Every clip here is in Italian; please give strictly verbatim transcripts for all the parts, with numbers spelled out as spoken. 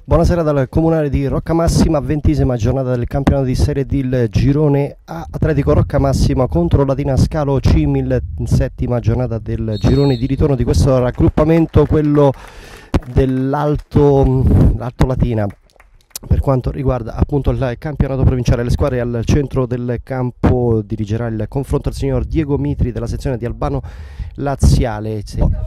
Buonasera dal Comunale di Roccamassima, ventisima giornata del campionato di Serie D, il girone A. Atletico Roccamassima contro Latina Scalo Cimil, settima giornata del girone di ritorno di questo raggruppamento, quello dell'Alto l'Alto Latina. Per quanto riguarda appunto il campionato provinciale, le squadre al centro del campo dirigerà il confronto il signor Diego Mitri della sezione di Albano Laziale.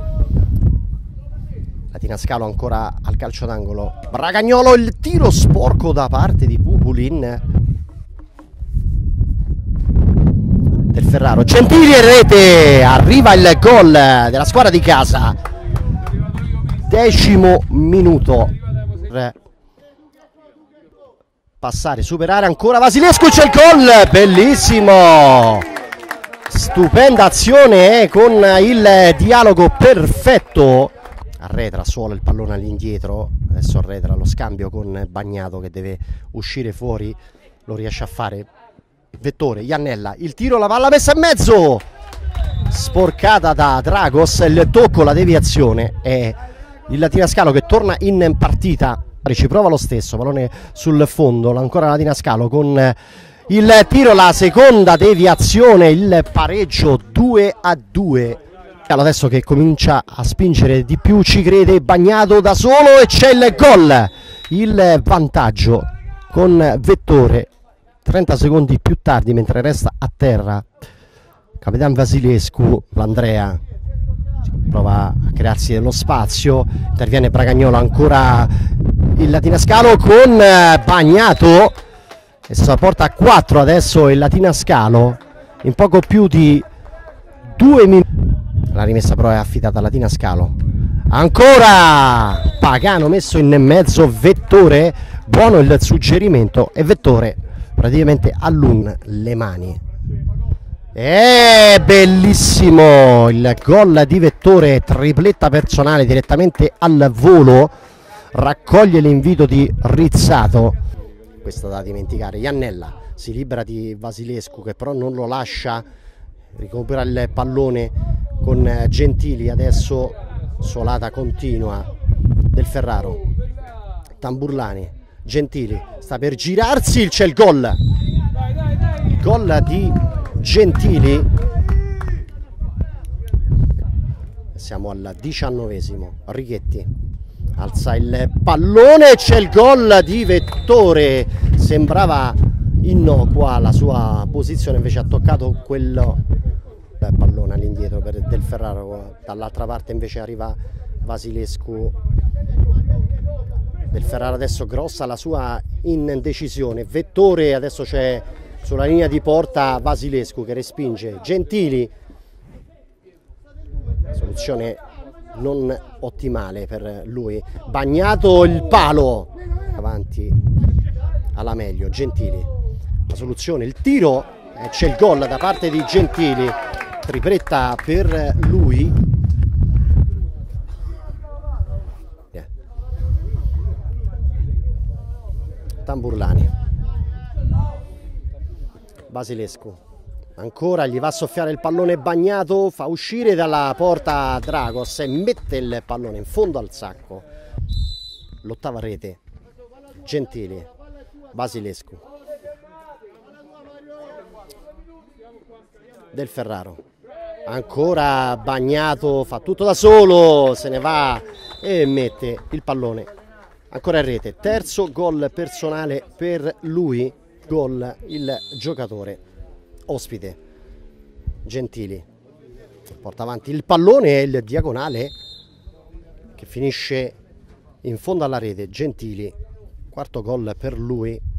Latina Scalo ancora al calcio d'angolo, Bragagnolo, il tiro sporco da parte di Pupulin, Del Ferraro, Gentili e rete, arriva il gol della squadra di casa, decimo minuto, passare, superare ancora Vasilescu, c'è il gol, bellissimo, stupenda azione eh, con il dialogo perfetto. Arretra solo il pallone all'indietro, adesso arretra lo scambio con Bagnato che deve uscire fuori, lo riesce a fare Vettore, Iannella, il tiro, la palla messa in mezzo, sporcata da Dragos, il tocco, la deviazione e il Latina Scalo che torna in partita, ci prova lo stesso, pallone sul fondo, ancora Latina Scalo con il tiro, la seconda deviazione, il pareggio due a due. Adesso che comincia a spingere di più, ci crede Bagnato da solo e c'è il gol, il vantaggio con Vettore trenta secondi più tardi mentre resta a terra Capitan Vasilescu. L'Andrea prova a crearsi dello spazio, interviene Bragagnolo, ancora il Latina Scalo con Bagnato e si porta a quattro adesso il Latina Scalo in poco più di due minuti. La rimessa però è affidata a Latina Scalo, ancora Pagano messo in mezzo, Vettore, buono il suggerimento e Vettore praticamente allunga le mani. È bellissimo il gol di Vettore, tripletta personale direttamente al volo, raccoglie l'invito di Rizzato. Questo da dimenticare, Iannella si libera di Vasilescu che però non lo lascia, recupera il pallone con Gentili, adesso Solata continua, Del Ferraro, Tamburlani, Gentili sta per girarsi, c'è il gol, il gol di Gentili, siamo al diciannovesimo, Righetti alza il pallone, c'è il gol di Vettore, sembrava innocua la sua posizione, invece ha toccato quello pallone all'indietro per Del Ferraro, dall'altra parte invece arriva Vasilescu. Del Ferraro adesso grossa la sua indecisione, Vettore adesso c'è sulla linea di porta Vasilescu che respinge Gentili, soluzione non ottimale per lui, Bagnato, il palo avanti alla meglio, Gentili, la soluzione, il tiro e c'è il gol da parte di Gentili, tripletta per lui. Yeah. Tamburlani, Vasilescu, ancora gli va a soffiare il pallone Bagnato, fa uscire dalla porta Dragos e mette il pallone in fondo al sacco. L'ottava rete, Gentili, Vasilescu, Del Ferraro, ancora Bagnato, fa tutto da solo, se ne va e mette il pallone ancora in rete, terzo gol personale per lui, gol il giocatore ospite. Gentili porta avanti il pallone e il diagonale che finisce in fondo alla rete, Gentili, quarto gol per lui.